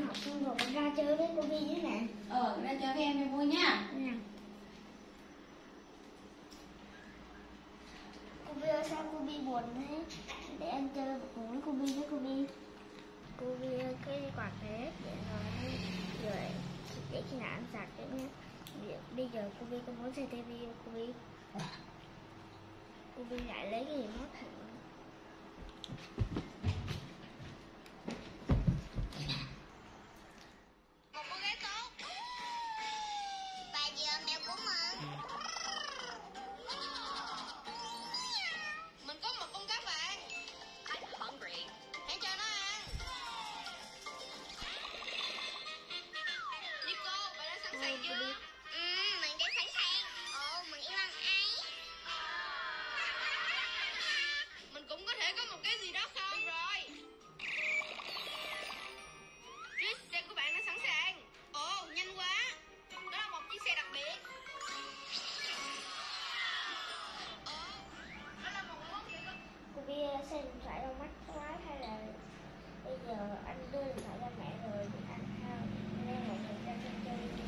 học xong rồi con ra chơi với cô Bi với nè. Ra chơi với em cho vui nha. Cô Bi ơi, sao cô Bi buồn thế? Để anh chơi cùng với cô Bi với cô Bi. Cô Bi ơi, cái quạt thế để rồi để khi nào ăn sạch đấy nhé. Bây giờ cô Bi có muốn xem TV không cô Bi? Cô Bi lại lấy cái gì mất hả? Một cô gái tốt. Bà giờ mèo của mình. Mình có một con cá vàng. I'm hungry. Hãy cho nó ăn. Nico, bạn đã sẵn sàng chưa? Mình đã sẵn sàng. Ồ, mình yêu ăn ấy. Mình cũng có thể có một cái gì đó không? Được rồi. Chiếc xe của bạn đã sẵn sàng. Ồ, nhanh quá. Đó là một chiếc xe đặc biệt. Đó là một món gì đó. Cô Bi xem điện thoại đâu mắt quá hay là bây giờ anh đưa điện thoại cho mẹ rồi thì anh nghe một thời gian xem chơi đi.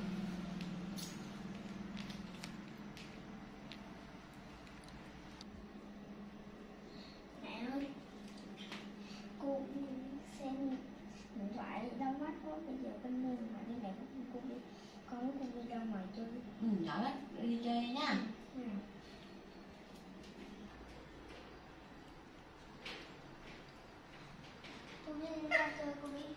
Mẹ ơi, cô xem điện thoại đau mắt quá, bây giờ con đưa điện thoại cho mẹ của cô Bi, con với cô Bi ra ngoài chơi. Giỏi lắm, đi chơi nha. Cô Bi ra chơi cô Bi.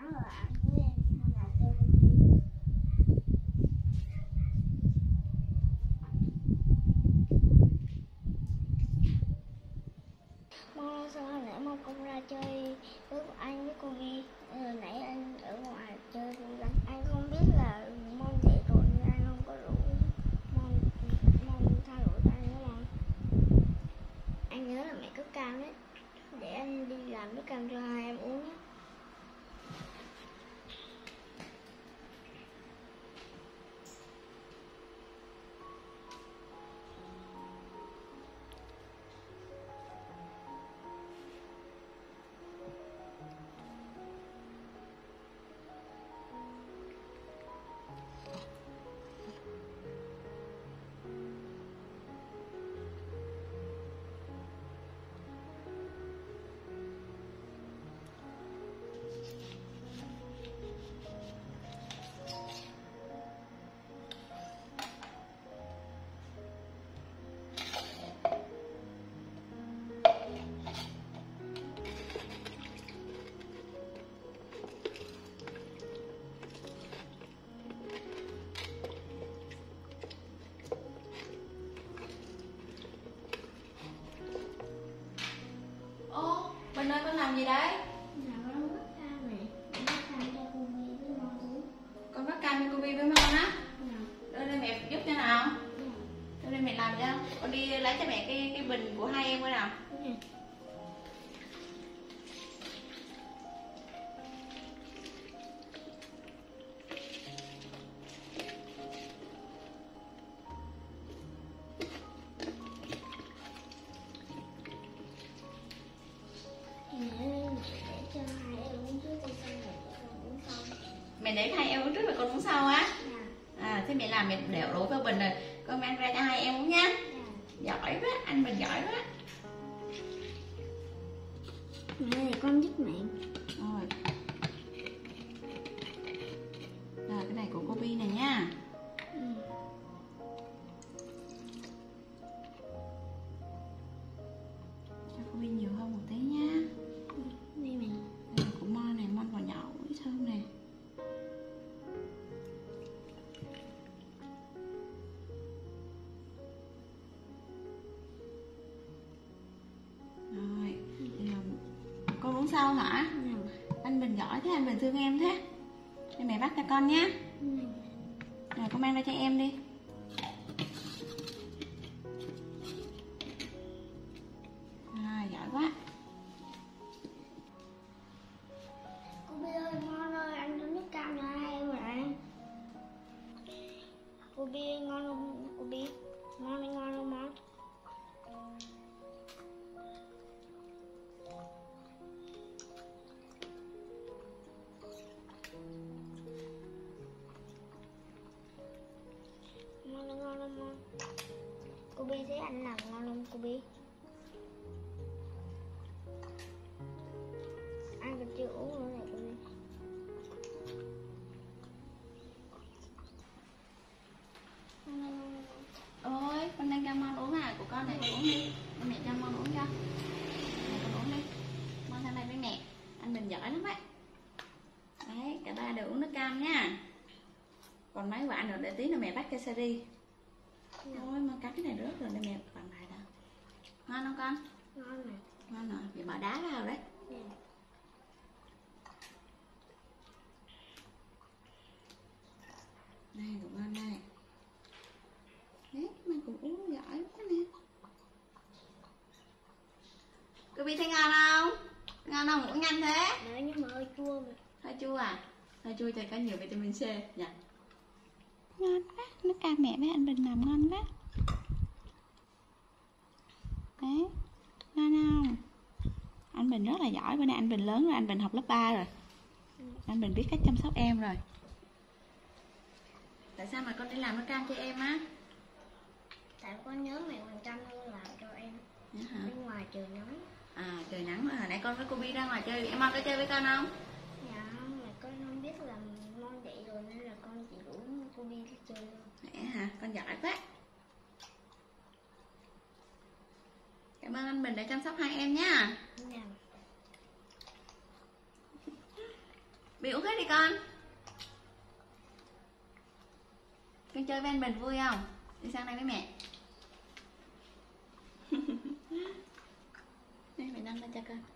là ăn với em hay là chơi con Bi. Mon sao hồi nãy Mon không ra chơi với anh với cô Bi. Hồi nãy anh ở ngoài chơi vui lắm. Anh không biết là Mon dậy rồi nên anh không có rủ Mon. Mon thay đổi anh với Mon. Anh nhớ là mẹ có cam đấy. Để anh đi làm nước cam cho hai em uống nhé. Ô, Bình ơi con làm gì đấy? Dạ con mất cam này. Mất cam cho cô Bi với Mon uống. Con bắt cam cho cô Bi với Mon á. Dạ. Đưa đây mẹ giúp cho nào. Dạ. Đưa đây mẹ làm cho. Con đi lấy cho mẹ cái bình của hai em coi nào. Dạ. Để cho hai em uống trước đi xong rồi con uống xong. Mẹ để hai em uống trước rồi con uống sau á. Dạ. À, thế mẹ làm mẹ đổ đổ vào bình rồi. Con mang ra cho hai em uống nhá. Dạ. Giỏi quá, anh Bình giỏi quá. Mẹ này con giúp mẹ. Rồi. Rồi cái này của cô Bi này nha. Ừ. Cho cô Bi nhiều hơn một tí nha. Đây mẹ. Đây là của Mon này, Mon còn nhỏ ít hơn nè. Rồi, bây giờ con uống sau hả? Dạ. Anh Bình giỏi thế, anh Bình thương em thế. Để mẹ bắt cho con nhé. Ừ. Rồi con mang ra cho em đi. Rồi, giỏi quá. Cô Bi ơi, Mon ơi, anh có nước cam cho hai em rồi anh. Cô Bi ngon không? Cô Bi, Mon ơi, ngon không Mon? Mon ơi, ngon không Mon? Cô Bi thấy anh làm ngon không cô Bi? Anh còn chưa uống nữa này cô Bi. Mon ơi, ngon không? Ôi, con đang cho Mon uống à, của con này uống đi. Để mẹ cho Mon uống cho. Mẹ con uống đi. Mon sang đây với mẹ. Anh Bình giỏi lắm đấy. Đấy, cả ba đều uống nước cam nha. Còn mấy quả nữa để tí nữa mẹ bắt cho seri. Ôi, mà cắt cái này rớt rồi để mẹ còn lại đó. Ngon không con? Ngon này. Ngon rồi, mẹ bỏ đá vào đấy. Dạ. Đây, của con đây. Đấy, mình cũng uống giỏi quá nè. Cô Bi thấy ngon không? Ngon không? Uống nhanh thế. Đấy, nhưng mà hơi chua mà. Hơi chua à? Hơi chua thì có nhiều vitamin C dạ. Ngon quá, nước cam mẹ với anh Bình làm ngon quá. Đấy, ngon không? Anh Bình rất là giỏi, bữa nay anh Bình lớn rồi, anh Bình học lớp 3 rồi. Anh Bình biết cách chăm sóc em rồi. Tại sao mà con đi làm nước cam cho em á? Tại con nhớ mẹ mình chăm luôn làm cho em. Dạ hả? Bên ngoài trời nắng. À, trời nắng rồi, hồi nãy con với cô Bi ra ngoài chơi, em Mon có chơi với con không? Dạ không, mà con không biết là Mon dậy rồi nên là con chỉ rủ cô Bi đi chơi thôi. Vậy hả? Con giỏi quá. Cảm ơn anh Bình đã chăm sóc hai em nha. Dạ. Bi uống hết đi con. Con chơi với anh Bình vui không? Đi sang đây với mẹ. Đây mẹ nâng lên cho con.